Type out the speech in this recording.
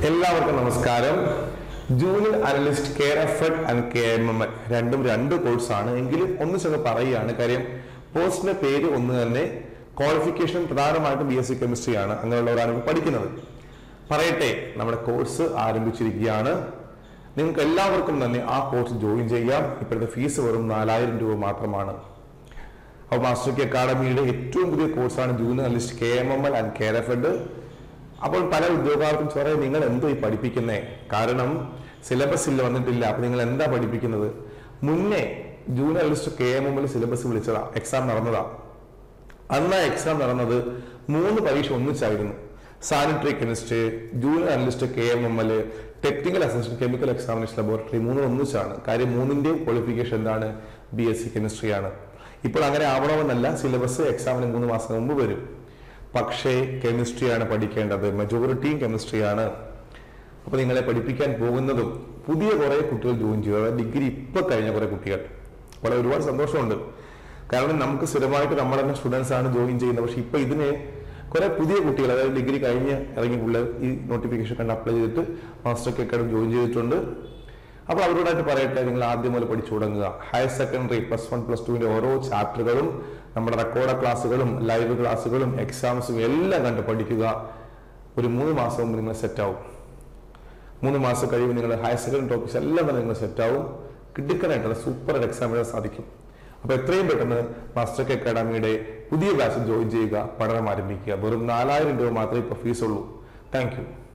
എല്ലാവർക്കും നമസ്കാരം. Junior analyst KRFED and KMML രണ്ടും രണ്ട് കോഴ്സാണ് എങ്കിലും ഒന്നിച്ചൊക്കെ പറയുകയാണ്. കാര്യം പോസ്റ്റിന്റെ പേര് ഒന്ന് തന്നെ, ക്വാളിഫിക്കേഷൻ പ്രധാനമായിട്ടും BSc കെമിസ്ട്രി ആണ്. അങ്ങനെയുള്ളവരാണ് പഠിക്കുന്നത്. പറയട്ടെ, നമ്മുടെ കോഴ്സ് ആരംഭിച്ചിരിക്കുകയാണ്. നിങ്ങൾക്ക് എല്ലാവർക്കും തന്നെ ആ കോഴ്സ് ജോയിൻ ചെയ്യാം. ഇപ്പോഴത്തെ ഫീസ് വെറും 4000 രൂപ മാത്രമാണ്. അപ്പോൾ മാസ്റ്റർ കെ അക്കാഡമിയുടെ ഏറ്റവും പുതിയ കോഴ്സാണ് junior analyst KMML and KRFED. അപ്പോൾ പല ഉദ്യോഗാർത്ഥികളും പറയാം, നിങ്ങൾ എന്തോ ഈ പഠിപ്പിക്കുന്നേ, കാരണം സിലബസിൽ വന്നിട്ടില്ല, അപ്പൊ നിങ്ങൾ എന്താ പഠിപ്പിക്കുന്നത്? മുന്നേ ജൂനിയർ അനലിസ്റ്റ് KMML സിലബസ് വിളിച്ചതാ, എക്സാം നടന്നതാ. അന്ന് എക്സാം നടന്നത് 3 പരീക്ഷ ഒന്നിച്ചായിരുന്നു. Sanitary chemistry, junior analyst KMML, technical assistant chemical examination laboratory, 3 ഒന്നിച്ചാണ്. കാര്യം 3ന്റെയും ക്വാളിഫിക്കേഷൻ എന്താണ്? BSc കെമിസ്ട്രിയാണ്. ഇപ്പോൾ അങ്ങനെ ആവണമെന്നല്ല, സിലബസ് എക്സാമിന് 3 മാസം മുമ്പ് വരും. പക്ഷേ കെമിസ്ട്രിയാണ് പഠിക്കേണ്ടത്, മെജോറിറ്റിയും കെമിസ്ട്രിയാണ്. അപ്പൊ നിങ്ങളെ പഠിപ്പിക്കാൻ പോകുന്നതും പുതിയ കുറെ കുട്ടികൾ ജോയിൻ ചെയ്തു, അതായത് ഡിഗ്രി ഇപ്പൊ കഴിഞ്ഞ കുറെ കുട്ടികൾ. വളരെ ഒരുപാട് സന്തോഷമുണ്ട്. കാരണം നമുക്ക് സ്ഥിരമായിട്ട് നമ്മുടെ തന്നെ സ്റ്റുഡൻസ് ആണ് ജോയിൻ ചെയ്യുന്നത്. പക്ഷെ ഇപ്പൊ ഇതിന് കുറെ പുതിയ കുട്ടികൾ, അതായത് ഡിഗ്രി കഴിഞ്ഞ് ഇറങ്ങിയ പിള്ളേർ ഈ നോട്ടിഫിക്കേഷൻ കണ്ട് അപ്ലൈ ചെയ്തിട്ട് മാസ്റ്റർ കെ അക്കാഡമി ജോയിൻ ചെയ്തിട്ടുണ്ട്. അപ്പൊ അവരോടായിട്ട് പറയട്ടെ, നിങ്ങൾ ആദ്യം മുതൽ പഠിച്ചു തുടങ്ങുക. ഹയർ സെക്കൻഡറി +1 +2 ഓരോ ചാപ്റ്ററുകളും, നമ്മുടെ റെക്കോർഡ് ക്ലാസ്സുകളും ലൈവ് ക്ലാസ്സുകളും എക്സാംസും എല്ലാം കണ്ട് പഠിക്കുക. ഒരു 3 മാസം മുമ്പ് നിങ്ങൾ സെറ്റാവും. 3 മാസം കഴിയുമ്പോൾ നിങ്ങൾ ഹയർ സെക്കൻഡറി ടോപ്പിക്സ് എല്ലാം തന്നെ നിങ്ങൾ സെറ്റാവും. കിട്ടിക്കാനായിട്ടുള്ള സൂപ്പർ എക്സാം എഴുതാൻ സാധിക്കും. അപ്പൊ എത്രയും പെട്ടെന്ന് മാസ്റ്റർ കെ അക്കാഡമിയുടെ പുതിയ ബാച്ചിൽ ജോയിൻ ചെയ്യുക, പഠനം ആരംഭിക്കുക. വെറും 4000 രൂപ മാത്രമേ ഇപ്പൊ ഫീസ് ഉള്ളൂ. Thank U.